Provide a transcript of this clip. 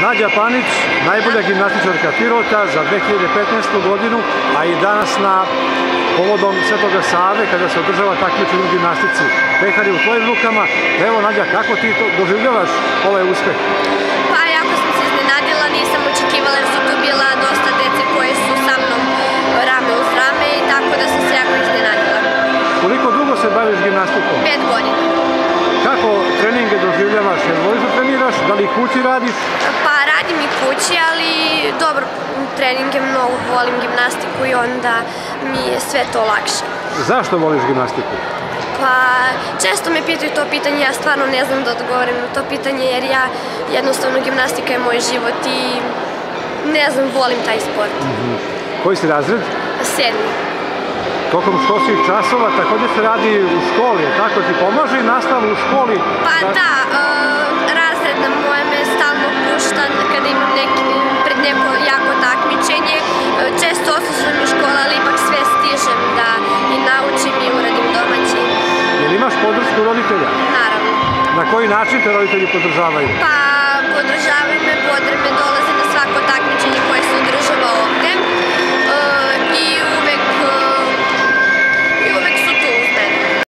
Nađa Panić, najbolja gimnastičarka Pirota za 2015. godinu, a i danas na povodom Svetoga Save, kada se održava takmičenje u gimnastici. Pehar je u tvojim rukama. Evo, Nađa, kako ti to doživljavaš ovaj uspeh? Pa, jako sam se iznenadila, nisam očekivala jer su tu bila dosta dece koje su sa mnom rame uz rame i tako da sam se jako iznenadila. Koliko dugo se baviš gimnastikom? 5 godina. Kako treninge doživljavaš? Jel voliš da treniraš? Da li kući radiš? Pa radim i kući, ali dobro, treninge mnogo volim gimnastiku i onda mi je sve to lakše. Zašto voliš gimnastiku? Pa često me pitaju to pitanje, ja stvarno ne znam da odgovorim na to pitanje jer ja jednostavno gimnastika je moj život i ne znam, volim taj sport. Koji si razred? 7. Tokom školskih časova također se radi u školi, tako ti pomaže i nastavu u školi? Pa da, razred na moje me stalno pušta kada imam pred neko jako takmičenje. Često odsustujem u školu, ali ipak sve stižem da i naučim i uradim domaći. Jel imaš podršku roditelja? Naravno. Na koji način te roditelji podržavaju? Pa podržavaju me, bodre me, dolaze